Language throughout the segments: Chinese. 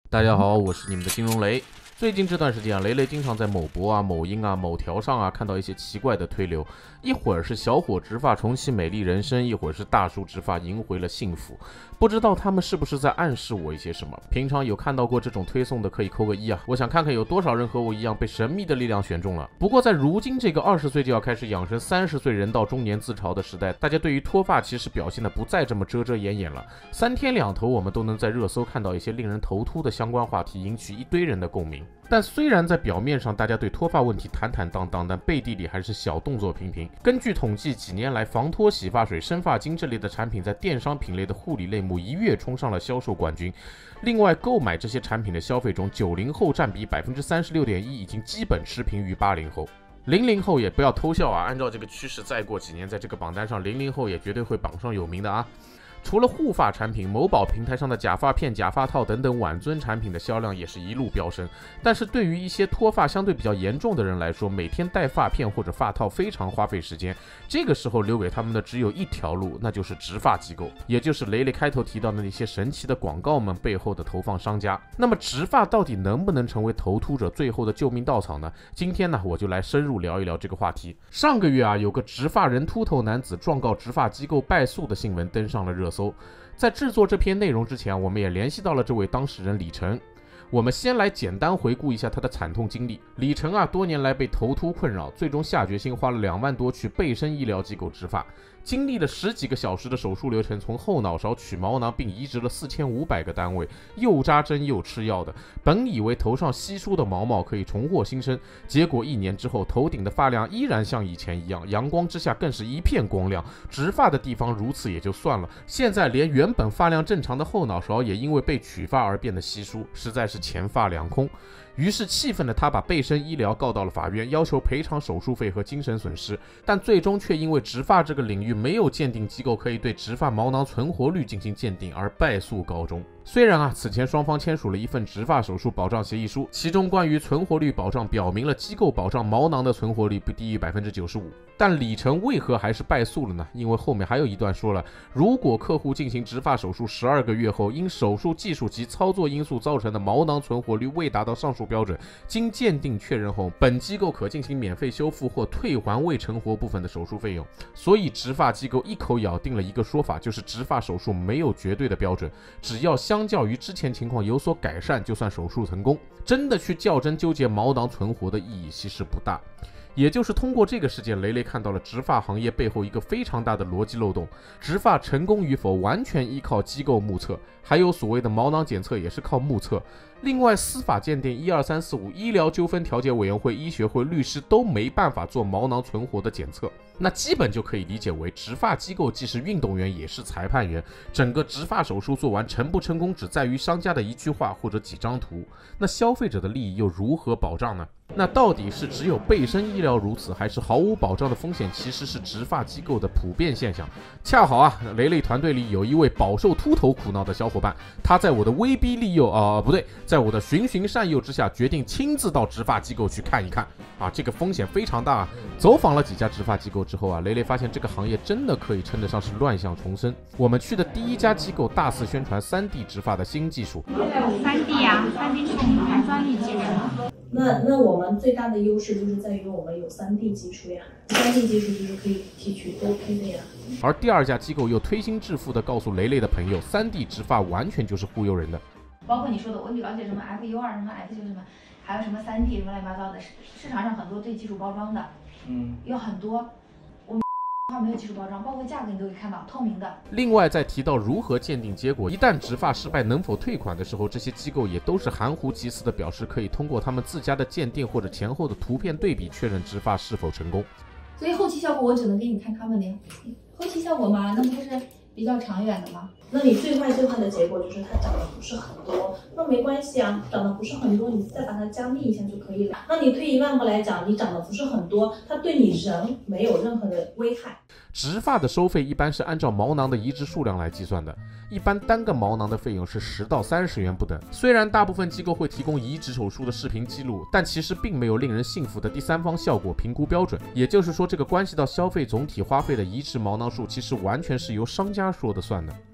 大家好，我是你们的金融雷。最近这段时间啊，雷雷经常在某博啊、某音啊、某条上啊看到一些奇怪的推流，一会儿是小伙植发重启美丽人生，一会儿是大叔植发赢回了幸福，不知道他们是不是在暗示我一些什么？平常有看到过这种推送的可以扣个1啊，我想看看有多少人和我一样被神秘的力量选中了。不过在如今这个20岁就要开始养生，30岁人到中年自嘲的时代，大家对于脱发其实表现的不再这么遮遮掩掩了。3天2头我们都能在热搜看到一些令人头秃的相关话题，引起一堆人的共鸣。但虽然在表面上大家对脱发问题坦坦荡荡，但背地里还是小动作频频。根据统计，几年来防脱洗发水、生发精这类的产品在电商品类的护理类目一跃冲上了销售冠军。另外，购买这些产品的消费中，90后占比36.1%，已经基本持平于80后。00后也不要偷笑啊，按照这个趋势，再过几年，在这个榜单上，00后也绝对会榜上有名的啊。除了护发产品，某宝平台上的假发片、假发套等等晚尊产品的销量也是一路飙升。但是对于一些脱发相对比较严重的人来说，每天戴发片或者发套非常花费时间，这个时候留给他们的只有一条路，那就是植发机构，也就是雷雷开头提到的那些神奇的广告们背后的投放商家。那么植发到底能不能成为头秃者最后的救命稻草呢？今天呢，我就来深入聊一聊这个话题。上个月啊，有个植发人秃头男子状告植发机构败诉的新闻登上了热搜。在制作这篇内容之前，我们也联系到了这位当事人李晨。我们先来简单回顾一下他的惨痛经历。李晨啊，多年来被头秃困扰，最终下决心花了2万多去贝生医疗机构植发，经历了10几个小时的手术流程，从后脑勺取毛囊并移植了4500个单位，又扎针又吃药的。本以为头上稀疏的毛毛可以重获新生，结果1年之后，头顶的发量依然像以前一样，阳光之下更是一片光亮。植发的地方如此也就算了，现在连原本发量正常的后脑勺也因为被取发而变得稀疏，实在是前发两空。于是气愤的他把贝生医疗告到了法院，要求赔偿手术费和精神损失，但最终却因为植发这个领域没有鉴定机构可以对植发毛囊存活率进行鉴定而败诉告终。虽然啊，此前双方签署了一份植发手术保障协议书，其中关于存活率保障表明了机构保障毛囊的存活率不低于95%，但李晨为何还是败诉了呢？因为后面还有一段说了，如果客户进行植发手术12个月后，因手术技术及操作因素造成的毛囊存活率未达到上述标准，经鉴定确认后，本机构可进行免费修复或退还未成活部分的手术费用。所以植发机构一口咬定了一个说法，就是植发手术没有绝对的标准，只要相较于之前情况有所改善，就算手术成功。真的去较真纠结毛囊存活的意义其实不大。也就是通过这个事件，雷雷看到了植发行业背后一个非常大的逻辑漏洞：植发成功与否完全依靠机构目测，还有所谓的毛囊检测也是靠目测。另外，司法鉴定12345医疗纠纷调解委员会、医学会、律师都没办法做毛囊存活的检测，那基本就可以理解为植发机构既是运动员也是裁判员，整个植发手术做完成不成功只在于商家的一句话或者几张图，那消费者的利益又如何保障呢？那到底是只有贝生医疗如此，还是毫无保障的风险其实是植发机构的普遍现象？恰好啊，雷雷团队里有一位饱受秃头苦恼的小伙伴，他在我的威逼利诱在我的循循善诱之下，决定亲自到植发机构去看一看啊，这个风险非常大啊。走访了几家植发机构之后啊，雷雷发现这个行业真的可以称得上是乱象丛生。我们去的第一家机构大肆宣传3D 植发的新技术。 3D 啊，3D 是我们台专利技术。 那我们最大的优势就是在于我们有3D 技术呀，3D 技术就是可以提取多胚的呀。 而第二家机构又推心置腹地告诉雷雷的朋友，3D 植发完全就是忽悠人的。 包括你说的，我了解什么 FU2 什么 F9什么，还有什么3D 什么乱七八糟的，市场上很多对技术包装的，有很多。没有技术包装，包括价格你都可以看到透明的。 另外，在提到如何鉴定结果，一旦植发失败能否退款的时候，这些机构也都是含糊其辞的表示可以通过他们自家的鉴定或者前后的图片对比确认植发是否成功。 所以后期效果我只能给你看他们的呀。后期效果嘛，那不是比较长远的吗？ 那你最坏的结果就是它长得不是很多，那没关系啊，长得不是很多，你再把它加密一下就可以了。那你退1万步来讲，你长得不是很多，它对你人没有任何的危害。 植发的收费一般是按照毛囊的移植数量来计算的，一般单个毛囊的费用是10到30元不等。虽然大部分机构会提供移植手术的视频记录，但其实并没有令人信服的第三方效果评估标准。也就是说，这个关系到消费总体花费的移植毛囊数，其实完全是由商家说的算的。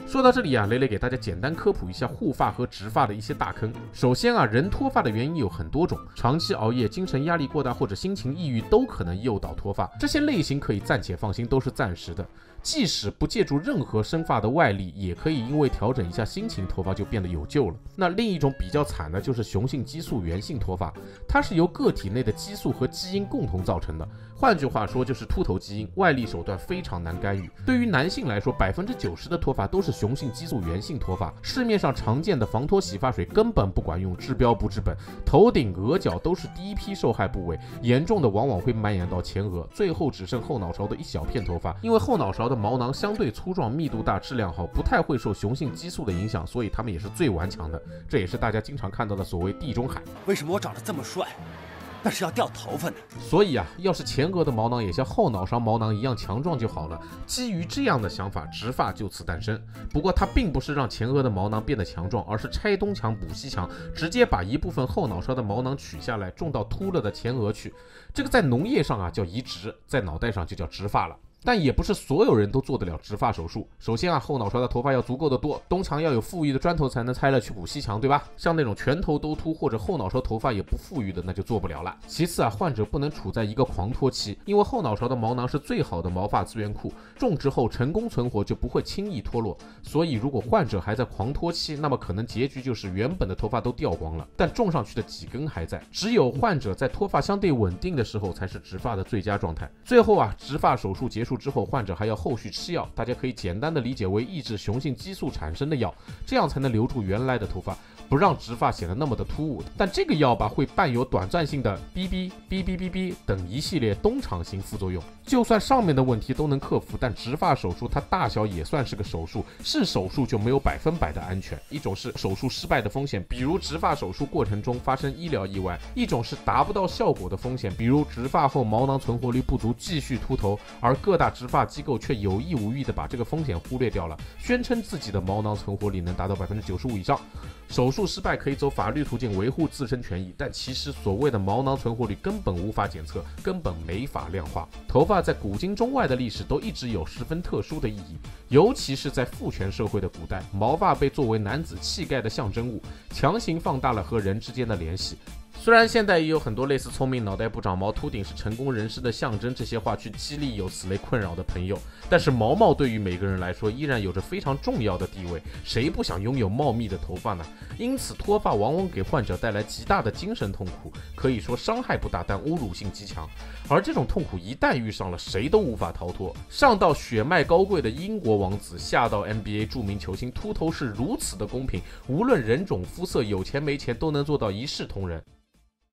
说到这里啊，磊磊给大家简单科普一下护发和植发的一些大坑。首先啊，人脱发的原因有很多种，长期熬夜、精神压力过大或者心情抑郁都可能诱导脱发，这些类型可以暂且放心，都是暂时的。即使不借助任何生发的外力，也可以因为调整一下心情，头发就变得有救了。那另一种比较惨的就是雄性激素源性脱发，它是由个体内的激素和基因共同造成的。换句话说，就是秃头基因，外力手段非常难干预。对于男性来说，90%的脱发都是雄性激素源性脱发，市面上常见的防脱洗发水根本不管用，治标不治本。头顶、额角都是第一批受害部位，严重的往往会蔓延到前额，最后只剩后脑勺的一小片头发。因为后脑勺的毛囊相对粗壮、密度大、质量好，不太会受雄性激素的影响，所以它们也是最顽强的。这也是大家经常看到的所谓地中海。 为什么我长得这么帅，但是要掉头发呢？ 所以啊，要是前额的毛囊也像后脑勺毛囊一样强壮就好了。基于这样的想法，植发就此诞生。不过它并不是让前额的毛囊变得强壮，而是拆东墙补西墙，直接把一部分后脑勺的毛囊取下来，种到秃了的前额去。这个在农业上啊叫移植，在脑袋上就叫植发了。但也不是所有人都做得了植发手术。首先啊，后脑勺的头发要足够的多，东墙要有富裕的砖头才能拆了去补西墙，对吧？像那种全头都秃或者后脑勺头发也不富裕的，那就做不了了。其次啊，患者不能处在一个狂脱期，因为后脑勺的毛囊是最好的毛发资源库，种植后成功存活就不会轻易脱落。所以如果患者还在狂脱期，那么可能结局就是原本的头发都掉光了，但种上去的几根还在。只有患者在脱发相对稳定的时候，才是植发的最佳状态。最后啊，植发手术结束之后，患者还要后续吃药，大家可以简单的理解为抑制雄性激素产生的药，这样才能留住原来的头发，不让植发显得那么的突兀。但这个药吧会伴有短暂性的哔哔哔哔哔哔等一系列东厂型副作用。就算上面的问题都能克服，但植发手术它大小也算是个手术，是手术就没有100%的安全。一种是手术失败的风险，比如植发手术过程中发生医疗意外；一种是达不到效果的风险，比如植发后毛囊存活率不足，继续秃头，而各大植发机构却有意无意的把这个风险忽略掉了，宣称自己的毛囊存活率能达到95%以上。手术失败可以走法律途径维护自身权益，但其实所谓的毛囊存活率根本无法检测，根本没法量化。头发在古今中外的历史都一直有十分特殊的意义，尤其是在父权社会的古代，毛发被作为男子气概的象征物，强行放大了和人之间的联系。虽然现在也有很多类似聪明脑袋不长毛，秃顶是成功人士的象征这些话去激励有此类困扰的朋友，但是毛毛对于每个人来说依然有着非常重要的地位，谁不想拥有茂密的头发呢？因此脱发往往给患者带来极大的精神痛苦，可以说伤害不大，但侮辱性极强。而这种痛苦一旦遇上了，谁都无法逃脱。上到血脉高贵的英国王子，下到 NBA 著名球星，秃头是如此的公平，无论人种肤色，有钱没钱都能做到一视同仁。